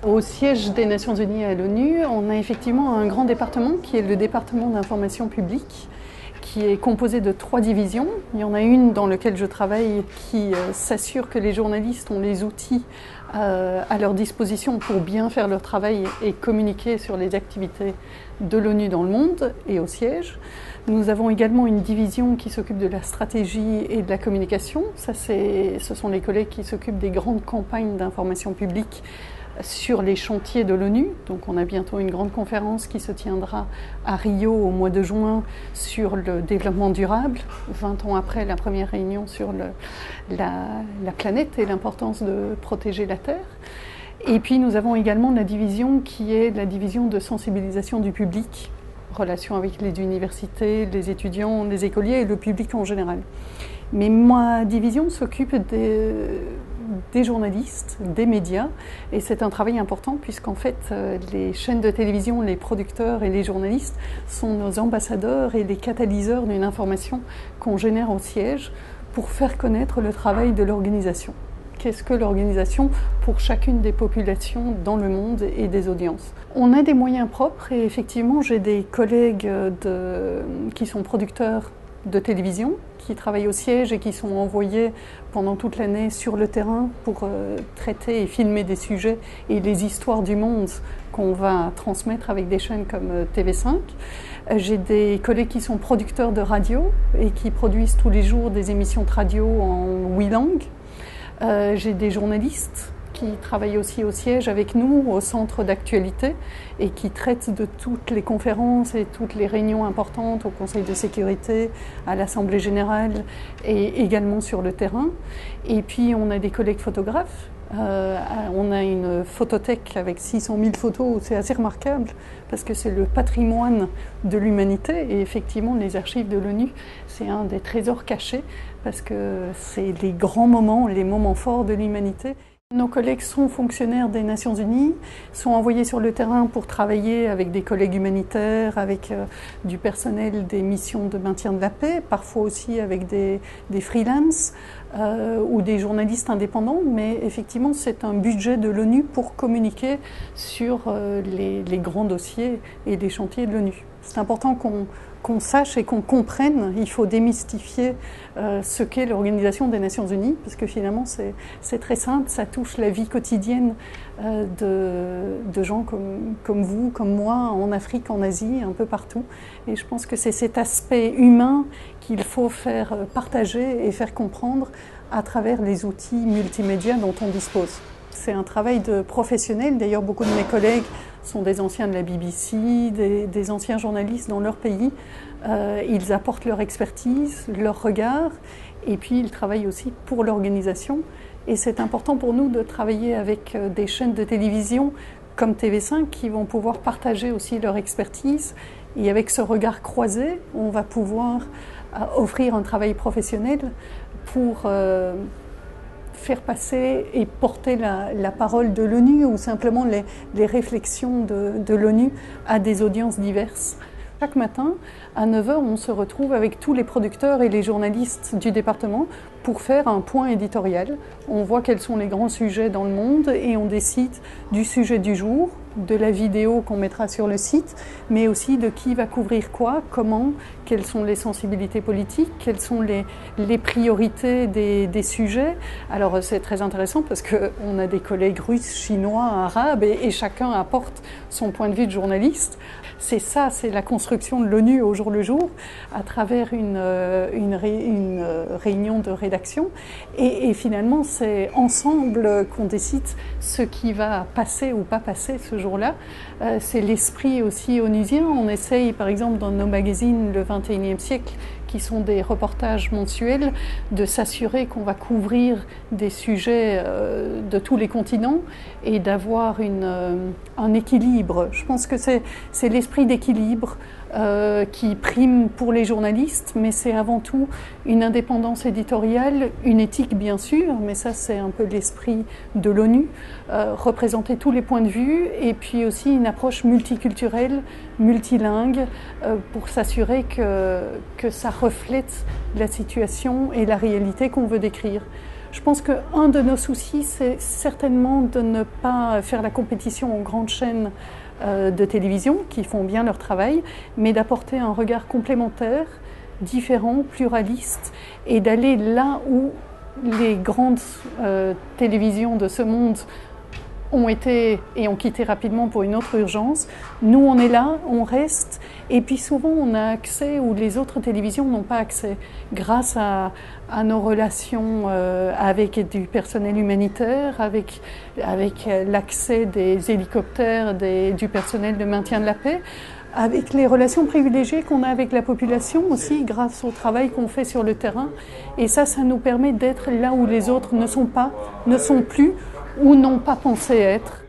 Au siège des Nations Unies à l'ONU, on a effectivement un grand département qui est le département d'information publique, qui est composé de 3 divisions. Il y en a une dans laquelle je travaille qui s'assure que les journalistes ont les outils à leur disposition pour bien faire leur travail et communiquer sur les activités de l'ONU dans le monde et au siège. Nous avons également une division qui s'occupe de la stratégie et de la communication. Ce sont les collègues qui s'occupent des grandes campagnes d'information publique sur les chantiers de l'ONU. Donc on a bientôt une grande conférence qui se tiendra à Rio au mois de juin sur le développement durable, 20 ans après la première réunion sur la planète et l'importance de protéger la Terre. Et puis nous avons également la division qui est la division de sensibilisation du public, relation avec les universités, les étudiants, les écoliers et le public en général. Mais ma division s'occupe des journalistes, des médias, et c'est un travail important puisqu'en fait les chaînes de télévision, les producteurs et les journalistes sont nos ambassadeurs et les catalyseurs d'une information qu'on génère au siège pour faire connaître le travail de l'organisation. Qu'est-ce que l'organisation pour chacune des populations dans le monde et des audiences? On a des moyens propres et effectivement j'ai des collègues qui sont producteurs de télévision, qui travaillent au siège et qui sont envoyés pendant toute l'année sur le terrain pour traiter et filmer des sujets et les histoires du monde qu'on va transmettre avec des chaînes comme TV5. J'ai des collègues qui sont producteurs de radio et qui produisent tous les jours des émissions de radio en 8 langues. J'ai des journalistes qui travaillent aussi au siège avec nous, au centre d'actualité, et qui traitent de toutes les conférences et toutes les réunions importantes au Conseil de sécurité, à l'Assemblée générale et également sur le terrain. Et puis on a des collègues photographes. On a une photothèque avec 600 000 photos, c'est assez remarquable parce que c'est le patrimoine de l'humanité et effectivement les archives de l'ONU, c'est un des trésors cachés parce que c'est les grands moments, les moments forts de l'humanité. Nos collègues sont fonctionnaires des Nations Unies, sont envoyés sur le terrain pour travailler avec des collègues humanitaires, avec du personnel des missions de maintien de la paix, parfois aussi avec des freelances ou des journalistes indépendants, mais effectivement c'est un budget de l'ONU pour communiquer sur les grands dossiers et les chantiers de l'ONU. C'est important qu'on sache et qu'on comprenne, il faut démystifier ce qu'est l'Organisation des Nations Unies, parce que finalement c'est très simple, ça touche la vie quotidienne de gens comme vous, comme moi, en Afrique, en Asie, un peu partout. Et je pense que c'est cet aspect humain qu'il faut faire partager et faire comprendre à travers les outils multimédia dont on dispose. C'est un travail de professionnel, d'ailleurs beaucoup de mes collègues sont des anciens de la BBC, des anciens journalistes dans leur pays. Ils apportent leur expertise, leur regard, et puis ils travaillent aussi pour l'organisation. Et c'est important pour nous de travailler avec des chaînes de télévision comme TV5 qui vont pouvoir partager aussi leur expertise. Et avec ce regard croisé, on va pouvoir offrir un travail professionnel pour faire passer et porter la parole de l'ONU ou simplement les réflexions de l'ONU à des audiences diverses. Chaque matin, à 9h, on se retrouve avec tous les producteurs et les journalistes du département pour faire un point éditorial. On voit quels sont les grands sujets dans le monde et on décide du sujet du jour, de la vidéo qu'on mettra sur le site, mais aussi de qui va couvrir quoi, comment, quelles sont les sensibilités politiques, quelles sont les priorités des sujets. Alors c'est très intéressant parce qu'on a des collègues russes, chinois, arabes et chacun apporte son point de vue de journaliste. C'est ça, c'est la construction de l'ONU au jour le jour à travers une réunion de rédaction et finalement c'est ensemble qu'on décide ce qui va passer ou pas passer ce jour-là. C'est l'esprit aussi onusien. On essaye par exemple dans nos magazines le 21e siècle qui sont des reportages mensuels, de s'assurer qu'on va couvrir des sujets de tous les continents et d'avoir un équilibre. Je pense que c'est l'esprit d'équilibre qui prime pour les journalistes, mais c'est avant tout une indépendance éditoriale, une éthique bien sûr, mais ça c'est un peu l'esprit de l'ONU, représenter tous les points de vue et puis aussi une approche multiculturelle, multilingue, pour s'assurer que ça reflète la situation et la réalité qu'on veut décrire. Je pense qu'un de nos soucis, c'est certainement de ne pas faire la compétition aux grandes chaînes de télévision qui font bien leur travail, mais d'apporter un regard complémentaire, différent, pluraliste, et d'aller là où les grandes télévisions de ce monde ont été et ont quitté rapidement pour une autre urgence. Nous, on est là, on reste, et puis souvent on a accès où les autres télévisions n'ont pas accès, grâce à nos relations avec du personnel humanitaire, avec l'accès des hélicoptères, du personnel de maintien de la paix, avec les relations privilégiées qu'on a avec la population aussi, grâce au travail qu'on fait sur le terrain. Et ça nous permet d'être là où les autres ne sont pas, ne sont plus, ou n'ont pas pensé être.